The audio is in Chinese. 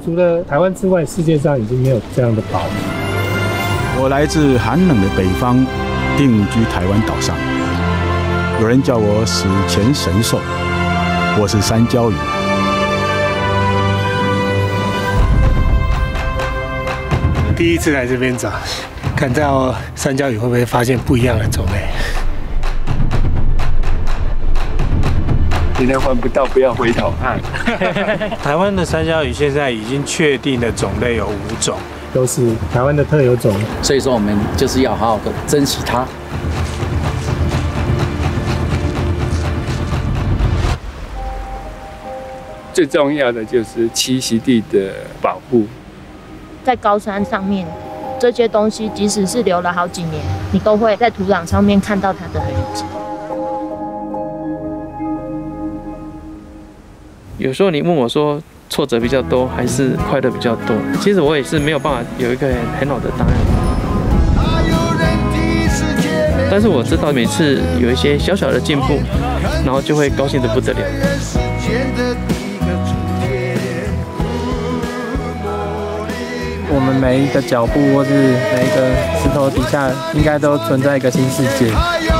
除了台湾之外，世界上已经没有这样的宝。 我来自寒冷的北方，定居台湾岛上。有人叫我史前神兽，我是山椒鱼。 第一次来这边找，看到山椒鱼会不会发现不一样的种类？ 今天换不到，不要回头看。 台湾的山椒鱼现在已经确定的种类有5种，都是台湾的特有种。 所以说，我们就是要好好的珍惜它。 最重要的就是栖息地的保护。 在高山上面，这些东西即使是留了好几年，你都会在土壤上面看到它的痕迹。 有时候你问我说挫折比较多还是快乐比较多，其实我也是没有办法有一个很好的答案。但是我知道每次有一些小小的进步，然后就会高兴得不得了。 我们每一个脚步或是每一个石头底下，应该都存在一个新世界。